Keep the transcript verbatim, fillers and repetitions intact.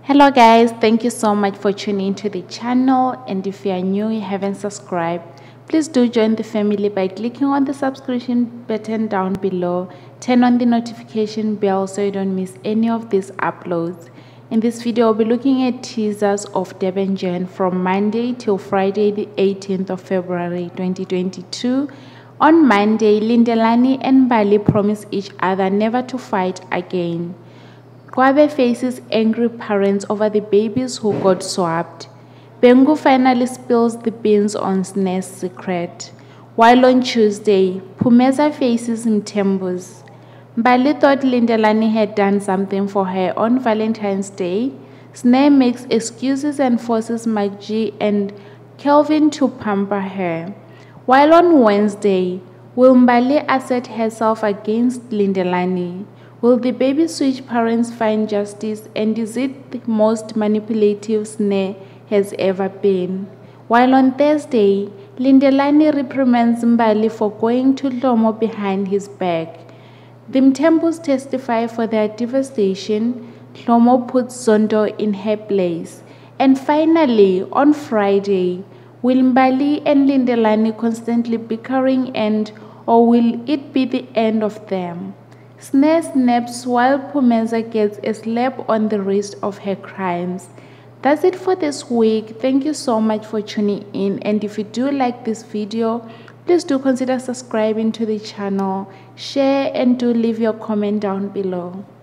Hello guys, thank you so much for tuning into the channel, and if you are new, you haven't subscribed, please do join the family by clicking on the subscription button down below. Turn on the notification bell so you don't miss any of these uploads. In this video, I'll be looking at teasers of Durban Journey from Monday till Friday the eighteenth of February twenty twenty-two. On Monday, Lindelani and Mbali promise each other never to fight again. Kwabe faces angry parents over the babies who got swapped. Bengu finally spills the beans on Sne's secret. While on Tuesday, Pumeza faces Mtembus. Mbali thought Lindelani had done something for her on Valentine's Day. Sne makes excuses and forces Maggie and Kelvin to pamper her. While on Wednesday, will Mbali assert herself against Lindelani? Will the baby switch parents find justice, and is it the most manipulative Sne has ever been? While on Thursday, Lindelani reprimands Mbali for going to Lomo behind his back. The Mtembus testify for their devastation. Lomo puts Zondo in her place. And finally, on Friday, will Mbali and Lindelani constantly bickering end, or will it be the end of them? Sne snaps while Pumeza gets a slap on the wrist of her crimes. That's it for this week. Thank you so much for tuning in, and if you do like this video, please do consider subscribing to the channel, share, and do leave your comment down below.